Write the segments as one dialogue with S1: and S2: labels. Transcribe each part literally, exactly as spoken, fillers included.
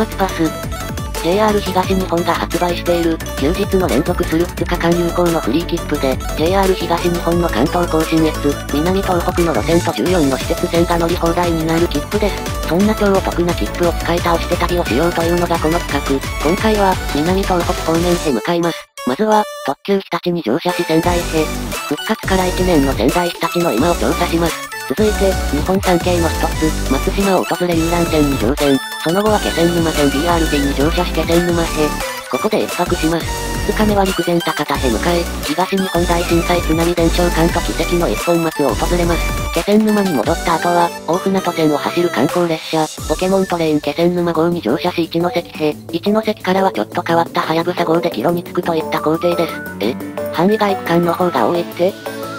S1: 末パス。ジェイアール 東日本が発売している、休日の連続するふつかかん有効のフリー切符で、ジェイアール 東日本の関東甲信越、南東北の路線とじゅうよんの私鉄線が乗り放題になる切符です。そんな超お得な切符を使い倒して旅をしようというのがこの企画。今回は、南東北方面へ向かいます。まずは、特急日立に乗車し仙台へ。復活からいちねんの仙台日立の今を調査します。続いて、日本三景の一つ、松島を訪れ遊覧船に乗船。その後は気仙沼線 ビーアールティー に乗車し気仙沼へ。ここで一泊します。二日目は陸前高田へ向かい、東日本大震災津波伝承館と奇跡の一本松を訪れます。気仙沼に戻った後は、大船渡線を走る観光列車、ポケモントレイン気仙沼号に乗車し一ノ関へ。一ノ関からはちょっと変わったはやぶさ号で帰路に着くといった工程です。え範囲外区間の方が多いって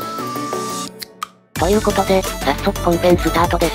S1: ということで、早速本編スタートです。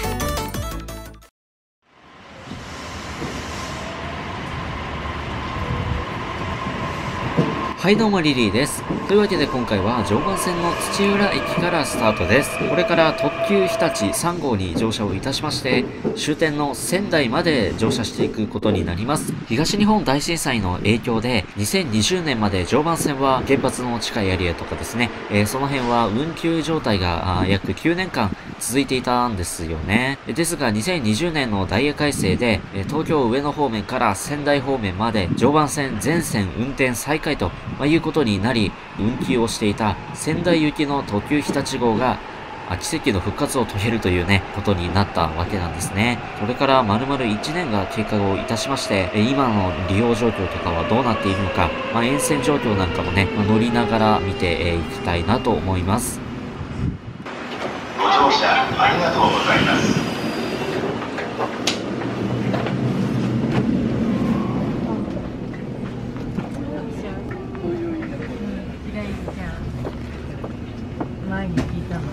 S2: はいどうもリリーです。というわけで今回は常磐線の土浦駅からスタートです。これから特急日立さん号に乗車をいたしまして、終点の仙台まで乗車していくことになります。東日本大震災の影響でにせんにじゅうねんまで常磐線は原発の近いエリアとかですね、えー、その辺は運休状態が約きゅうねんかん続いていたんですよね。ですがにせんにじゅうねんのダイヤ改正で、東京上野方面から仙台方面まで常磐線全線運転再開とまあ、いうことになり、運休をしていた仙台行きの特急日立号が、奇跡の復活を遂げるというね、ことになったわけなんですね。それから丸々いちねんが経過をいたしまして、今の利用状況とかはどうなっているのか、まあ、沿線状況なんかもね、まあ、乗りながら見ていきたいなと思います。
S3: ご乗車ありがとうございます。
S4: 前に聞いたの。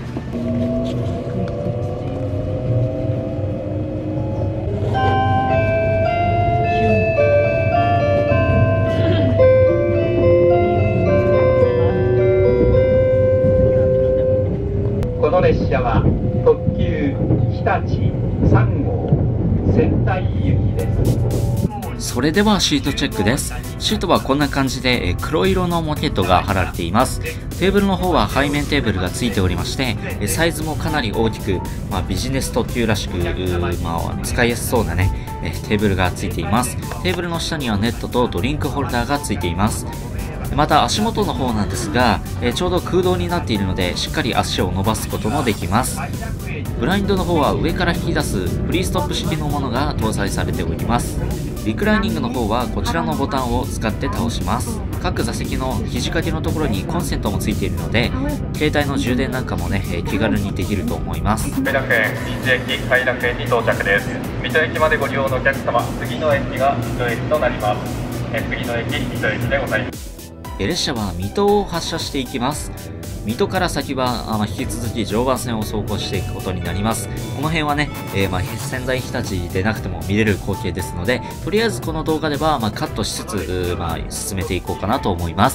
S5: この列車は特急日立さん号仙台行きです。
S2: それではシートチェックです。シートはこんな感じで黒色のモケットが貼られています。テーブルの方は背面テーブルがついておりまして、サイズもかなり大きく、まあ、ビジネス特急らしく、まあ、使いやすそうなね、テーブルがついています。テーブルの下にはネットとドリンクホルダーがついています。また足元の方なんですが、えちょうど空洞になっているのでしっかり足を伸ばすこともできます。ブラインドの方は上から引き出すフリーストップ式のものが搭載されております。リクライニングの方はこちらのボタンを使って倒します。各座席の肘掛けのところにコンセントもついているので、携帯の充電なんかもね、気軽にできると思います。
S6: 偕楽園水戸駅偕楽園に到着です。水戸駅までご利用のお客様、次の駅が水戸駅となります。え次の駅水戸駅でございます。
S2: 列車は水戸を発車していきます。水戸から先は、まあ、引き続き常磐線を走行していくことになります。この辺はね、えー、まあ、仙台日立でなくても見れる光景ですので、とりあえずこの動画では、まあ、カットしつつ、まあ、進めていこうかなと思います。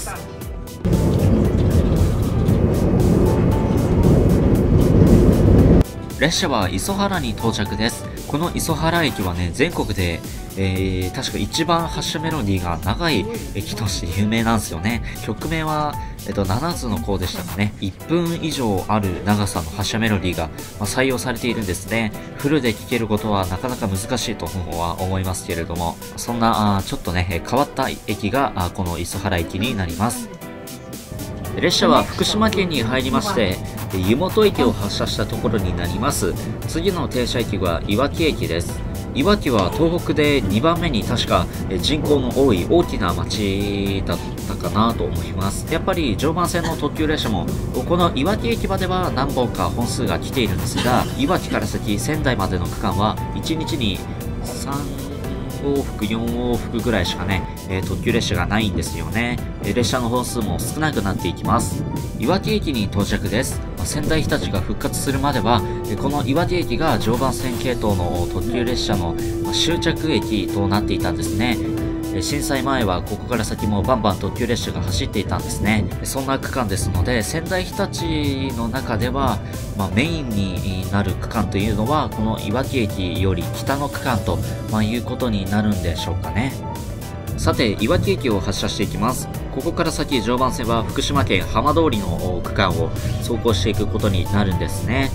S2: 列車は磯原に到着です。この磯原駅はね、全国で、えー、確か一番発車メロディーが長い駅として有名なんですよね。曲名は、えっと、ななつの項でしたかね。いっぷん以上ある長さの発車メロディーが、まあ、採用されているんですね。フルで聴けることはなかなか難しいとは思いますけれども、そんな、あちょっとね、変わった駅が、あこの磯原駅になります。列車は福島県に入りまして、湯本駅を発車したところになります。次の停車駅はいわき駅です。いわきは東北でにばんめに確か人口の多い大きな町だったかなと思います。やっぱり常磐線の特急列車もこのいわき駅までは何本か本数が来ているんですが、いわきから先仙台までの区間はいちにちにさん往復よん往復ぐらいしかね、えー、特急列車がないんですよね、えー、列車の本数も少なくなっていきます。いわき駅に到着です。まあ、仙台日立が復活するまでは、えー、このいわき駅が常磐線系統の特急列車の、まあ、終着駅となっていたんですね。 震災前はここから先もバンバン特急列車が走っていたんですね。そんな区間ですので、仙台日立の中では、まあ、メインになる区間というのはこのいわき駅より北の区間と、まあ、いうことになるんでしょうかね。さて、いわき駅を発車していきます。ここから先常磐線は福島県浜通りの区間を走行していくことになるんですね。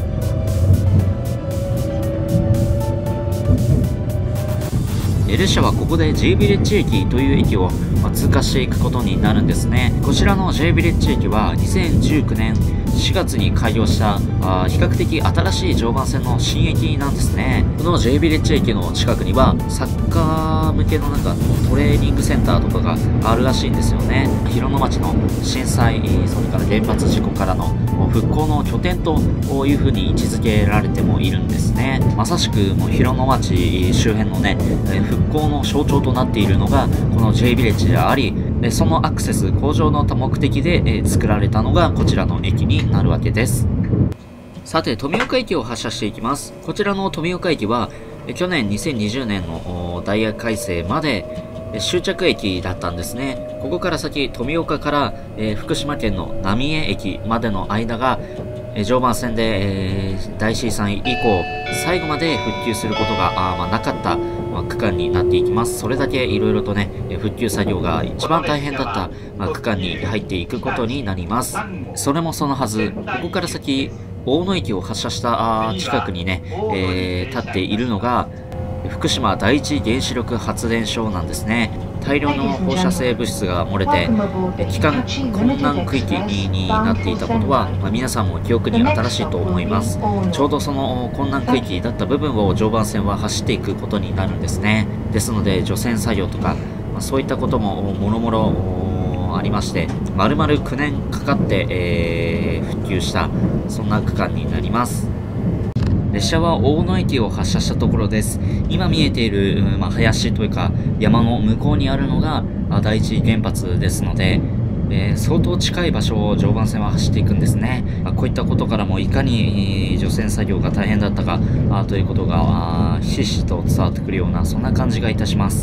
S2: 列車はここで J ヴィレッジ駅という駅を通過していくことになるんですね。こちらの J ヴィレッジ駅はにせんじゅうきゅうねんしがつに開業したあ比較的新しい常磐線の新駅なんですね。この J ヴィレッジ駅の近くにはサッカー向けのなんかトレーニングセンターとかがあるらしいんですよね。広野町の震災、それから原発事故からの復興の拠点というふうに位置づけられてもいるんですね。まさしくもう広野町周辺のね、復興の象徴となっているのがこの J ヴィレッジであり、そのアクセス向上の目的で作られたのがこちらの駅になるわけです。さて、富岡駅を発車していきます。こちらの富岡駅は去年にせんにじゅうねんのダイヤ改正まで終着駅だったんですね。ここから先、富岡から、えー、福島県の浪江駅までの間が、えー、常磐線で、えー、大震災以降、最後まで復旧することがあ、まあ、なかった、まあ、区間になっていきます。それだけいろいろとね、復旧作業が一番大変だった、まあ、区間に入っていくことになります。それもそのはず、ここから先、大野駅を発車した近くにね、えー、立っているのが、福島第一原子力発電所なんですね。大量の放射性物質が漏れて帰還困難区域になっていたことは、まあ、皆さんも記憶に新しいと思います。ちょうどその困難区域だった部分を常磐線は走っていくことになるんですね。ですので除染作業とか、まあ、そういったことももろもろありまして、丸々きゅうねんかかって、えー、復旧したそんな区間になります。列車は大野駅を発車したところです。今見えている、まあ、林というか山の向こうにあるのが第一原発ですので、えー、相当近い場所を常磐線は走っていくんですね。まあ、こういったことからもいかに、えー、除染作業が大変だったかあということがひしひしと伝わってくるようなそんな感じがいたします。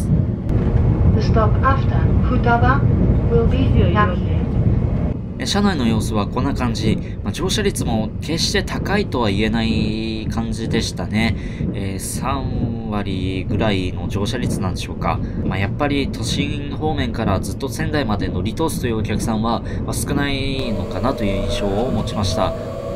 S2: 車内の様子はこんな感じ、まあ、乗車率も決して高いとは言えない感じでしたね。えー、さんわりぐらいの乗車率なんでしょうか。まあ、やっぱり都心方面からずっと仙台まで乗り通すというお客さんは、まあ、少ないのかなという印象を持ちました。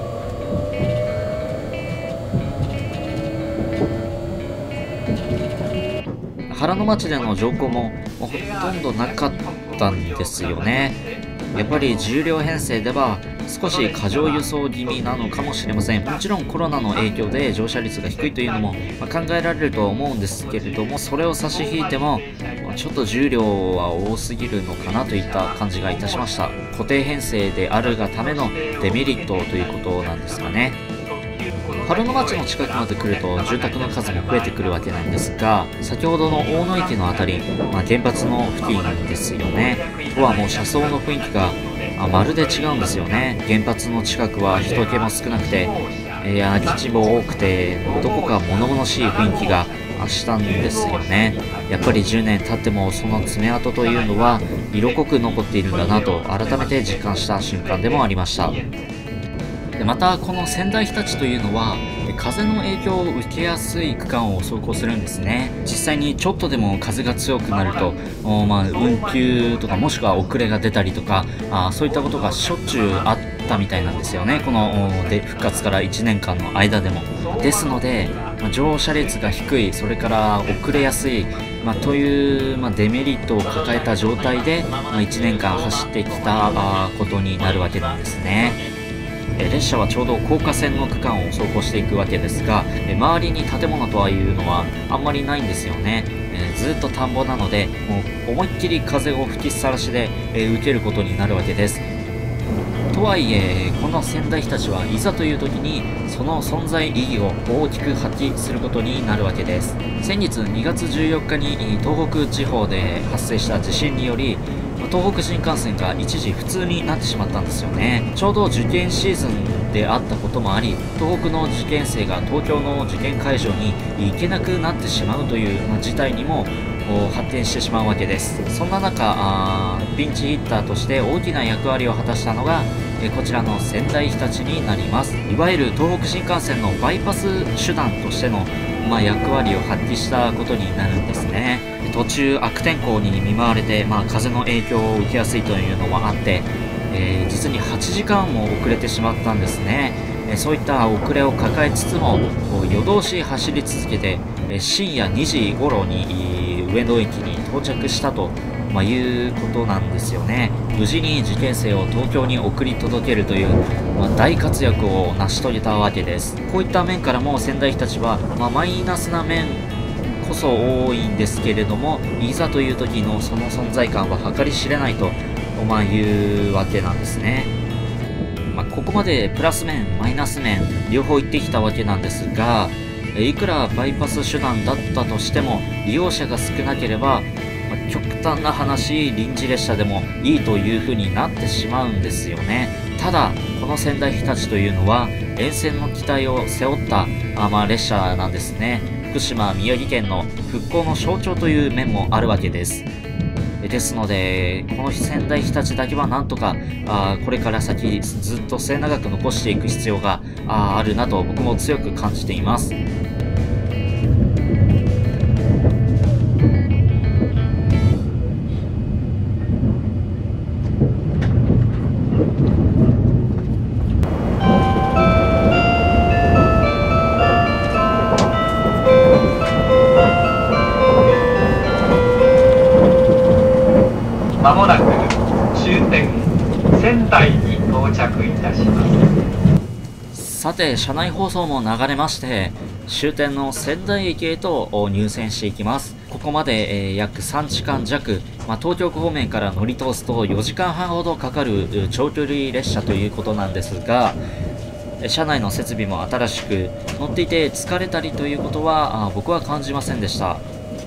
S2: 原野町での乗降もほとんどなかったんですよね。やっぱりじゅう両編成では少し過剰輸送気味なのかもしれません。もちろんコロナの影響で乗車率が低いというのも考えられるとは思うんですけれども、それを差し引いてもちょっとじゅう両は多すぎるのかなといった感じがいたしました。固定編成であるがためのデメリットということなんですかね。原野町の近くまで来ると住宅の数も増えてくるわけなんですが、先ほどの大野駅のあたり、まあ、原発の付近ですよね。ここはもう車窓の雰囲気があまるで違うんですよね。原発の近くは人気も少なくて、えー、空き地も多くて、どこか物々しい雰囲気がしたんですよね。やっぱりじゅうねん経ってもその爪痕というのは色濃く残っているんだなと改めて実感した瞬間でもありました。でまたこの仙台日立というのは風の影響を受けやすい区間を走行するんですね。実際にちょっとでも風が強くなると、まあ、運休とかもしくは遅れが出たりとかあそういったことがしょっちゅうあったみたいなんですよね。こので復活からいちねんかんの間でも。ですので、まあ、乗車率が低い、それから遅れやすい、まあ、という、まあ、デメリットを抱えた状態で、まあ、いちねんかん走ってきたことになるわけなんですね。列車はちょうど高架線の区間を走行していくわけですが、周りに建物とはいうのはあんまりないんですよね。ずっと田んぼなので、もう思いっきり風を吹きさらしで受けることになるわけです。とはいえ、この仙台日立はいざという時にその存在意義を大きく発揮することになるわけです。先日にがつじゅうよっかに東北地方で発生した地震により、東北新幹線が一時不通になってしまったんですよね。ちょうど受験シーズンであったこともあり、東北の受験生が東京の受験会場に行けなくなってしまうという、まあ、事態にも発展してしまうわけです。そんな中、あピンチヒッターとして大きな役割を果たしたのが、えこちらの仙台日立になります。いわゆる東北新幹線のバイパス手段としての、まあ、役割を発揮したことになるんですね。途中悪天候に見舞われて、まあ、風の影響を受けやすいというのもあって、えー、実にはちじかんも遅れてしまったんですね。えー、そういった遅れを抱えつつも夜通し走り続けて、えー、深夜にじ頃に上野駅に到着したと、まあ、いうことなんですよね。無事に受験生を東京に送り届けるという、まあ、大活躍を成し遂げたわけです。こういった面からも仙台日立は、まあ、マイナスな面こそ多いんですけれども、いざという時のその存在感は計り知れないと、まあ、いうわけなんですね。まあ、ここまでプラス面マイナス面両方言ってきたわけなんですが、いくらバイパス手段だったとしても利用者が少なければ、まあ、極端な話臨時列車でもいいという風になってしまうんですよね。ただこの仙台日立というのは沿線の期待を背負ったあ、まあ、列車なんですね。福島宮城県の復興の象徴という面もあるわけです。ですのでこの仙台日立だけはなんとかあこれから先ずっと末永く残していく必要が あ, あるなと僕も強く感じています。
S5: まもなく終点仙台に到着いたします。
S2: さて車内放送も流れまして終点の仙台駅へと入線していきます。ここまで、えー、約さんじかんじゃく、まあ、東京方面から乗り通すとよじかんはんほどかかる長距離列車ということなんですが、車内の設備も新しく乗っていて疲れたりということはあ僕は感じませんでした。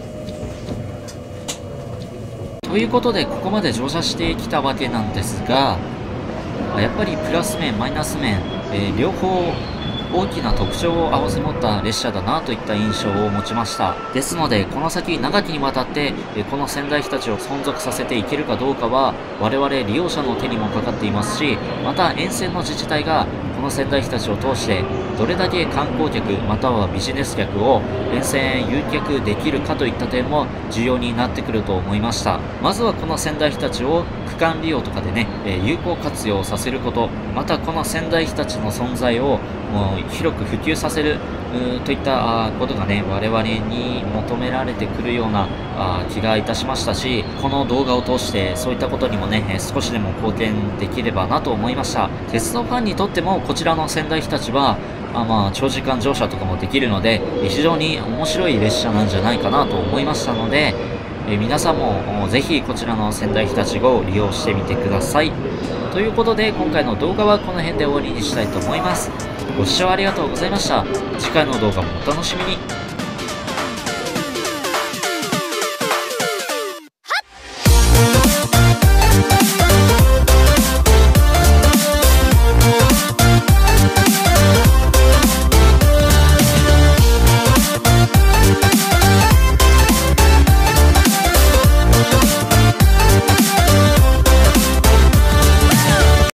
S2: ということでここまで乗車してきたわけなんですが、やっぱりプラス面マイナス面、えー、両方大きな特徴を併せ持った列車だなといった印象を持ちました。ですのでこの先長きにわたってこの仙台日立を存続させていけるかどうかは我々利用者の手にもかかっていますし、また沿線の自治体がこの仙台日立を通してどれだけ観光客またはビジネス客を沿線へ誘客できるかといった点も重要になってくると思いました。まずはこの仙台日立を区間利用とかでね有効活用させること、またこの仙台日立の存在をもう広く普及させるといったことがね我々に求められてくるような気がいたしましたし、この動画を通してそういったことにもね少しでも貢献できればなと思いました。鉄道ファンにとってもこちらの仙台日立はあまあ長時間乗車とかもできるので非常に面白い列車なんじゃないかなと思いましたので、え皆さんもぜひこちらの仙台日立を利用してみてください。ということで今回の動画はこの辺で終わりにしたいと思います。ご視聴ありがとうございました。次回の動画もお楽しみに。